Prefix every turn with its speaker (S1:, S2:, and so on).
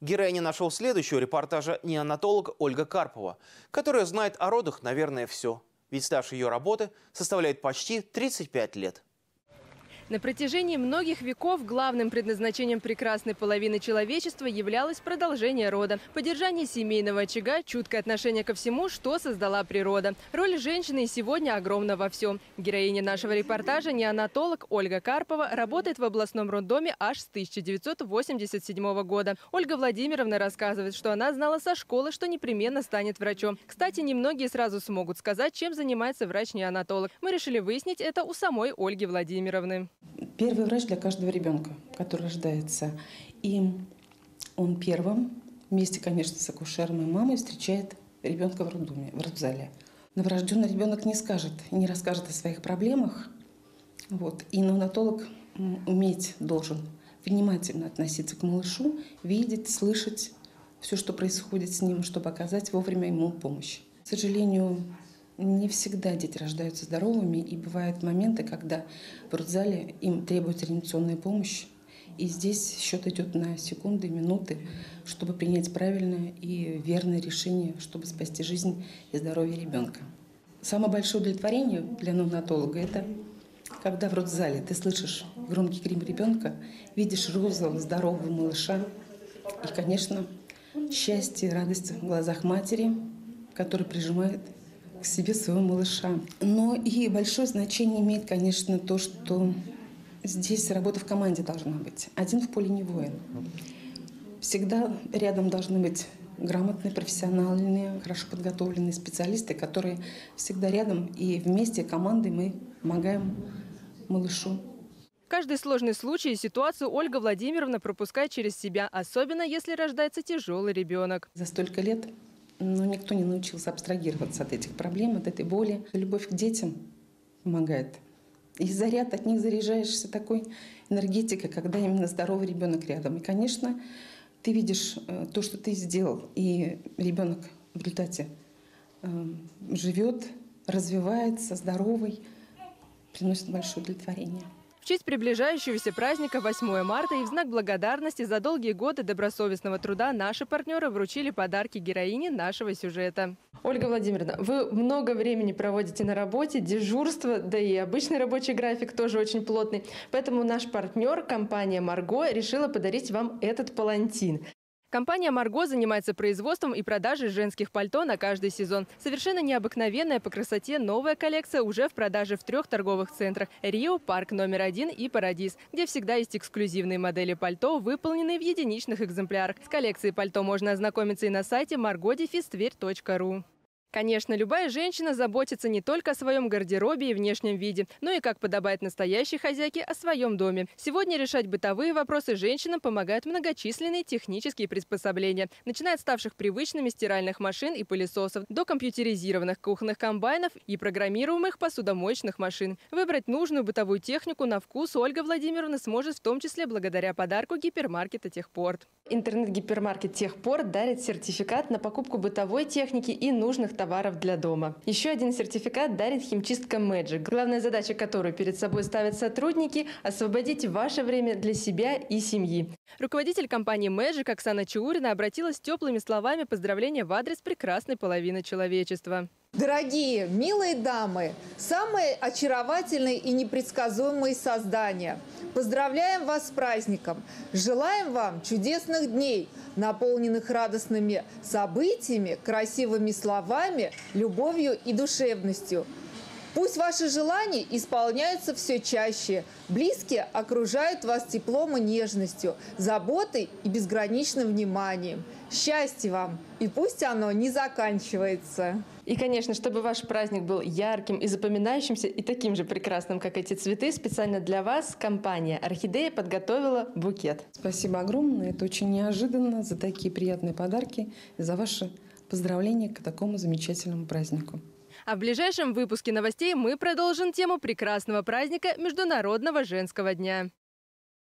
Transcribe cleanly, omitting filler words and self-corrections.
S1: Героиня нашего следующего репортажа – неонатолог Ольга Карпова, которая знает о родах, наверное, все. Ведь стаж ее работы составляет почти 35 лет.
S2: На протяжении многих веков главным предназначением прекрасной половины человечества являлось продолжение рода, поддержание семейного очага, чуткое отношение ко всему, что создала природа. Роль женщины сегодня огромна во всем. Героиня нашего репортажа, неонатолог Ольга Карпова, работает в областном роддоме аж с 1987 года. Ольга Владимировна рассказывает, что она знала со школы, что непременно станет врачом. Кстати, немногие сразу смогут сказать, чем занимается врач-неонатолог. Мы решили выяснить это у самой Ольги Владимировны.
S3: Первый врач для каждого ребенка, который рождается. И он первым, вместе, конечно, с акушером и мамой, встречает ребенка в роддоме, в родзале. Новорожденный ребенок не скажет, не расскажет о своих проблемах. И неонатолог уметь должен внимательно относиться к малышу, видеть, слышать все, что происходит с ним, чтобы оказать вовремя ему помощь. К сожалению, не всегда дети рождаются здоровыми, и бывают моменты, когда в родзале им требуется реанимационная помощь. И здесь счет идет на секунды, минуты, чтобы принять правильное и верное решение, чтобы спасти жизнь и здоровье ребенка. Самое большое удовлетворение для неонатолога – это когда в родзале ты слышишь громкий крик ребенка, видишь розового, здорового малыша. И, конечно, счастье и радость в глазах матери, которая прижимает к себе своего малыша. Но и большое значение имеет, конечно, то, что здесь работа в команде должна быть. Один в поле не воин. Всегда рядом должны быть грамотные, профессиональные, хорошо подготовленные специалисты, которые всегда рядом, и вместе командой мы помогаем малышу.
S2: Каждый сложный случай и ситуацию Ольга Владимировна пропускает через себя, особенно если рождается тяжелый ребенок.
S3: За столько лет никто не научился абстрагироваться от этих проблем, от этой боли. Любовь к детям помогает. И заряд от них заряжаешься такой энергетикой, когда именно здоровый ребенок рядом. И, конечно, ты видишь то, что ты сделал, и ребенок в результате живет, развивается, здоровый, приносит большое удовлетворение.
S2: В честь приближающегося праздника 8 марта и в знак благодарности за долгие годы добросовестного труда наши партнеры вручили подарки героине нашего сюжета. Ольга Владимировна, вы много времени проводите на работе, дежурство, да и обычный рабочий график тоже очень плотный. Поэтому наш партнер, компания «Марго», решила подарить вам этот палантин. Компания «Марго» занимается производством и продажей женских пальто на каждый сезон. Совершенно необыкновенная по красоте новая коллекция уже в продаже в 3 торговых центрах – Рио, Парк номер 1 и Парадис, где всегда есть эксклюзивные модели пальто, выполненные в единичных экземплярах. С коллекцией пальто можно ознакомиться и на сайте margodefistверь.ру. Конечно, любая женщина заботится не только о своем гардеробе и внешнем виде, но и, как подобает настоящей хозяйке, о своем доме. Сегодня решать бытовые вопросы женщинам помогают многочисленные технические приспособления, начиная от ставших привычными стиральных машин и пылесосов до компьютеризированных кухонных комбайнов и программируемых посудомоечных машин. Выбрать нужную бытовую технику на вкус Ольга Владимировна сможет в том числе благодаря подарку гипермаркета «Техпорт». Интернет-гипермаркет «Техпорт» дарит сертификат на покупку бытовой техники и нужных товаров для дома. Еще один сертификат дарит химчистка Magic, главная задача которой перед собой ставят сотрудники – освободить ваше время для себя и семьи. Руководитель компании Magic Оксана Чаурина обратилась с теплыми словами поздравления в адрес прекрасной половины человечества.
S4: Дорогие, милые дамы, самые очаровательные и непредсказуемые создания, поздравляем вас с праздником! Желаем вам чудесных дней, наполненных радостными событиями, красивыми словами, любовью и душевностью. Пусть ваши желания исполняются все чаще. Близкие окружают вас теплом и нежностью, заботой и безграничным вниманием. Счастья вам! И пусть оно не заканчивается.
S2: И, конечно, чтобы ваш праздник был ярким и запоминающимся, и таким же прекрасным, как эти цветы, специально для вас компания «Орхидея» подготовила букет.
S3: Спасибо огромное. Это очень неожиданно, за такие приятные подарки и за ваши поздравления к такому замечательному празднику.
S2: А в ближайшем выпуске новостей мы продолжим тему прекрасного праздника Международного женского дня.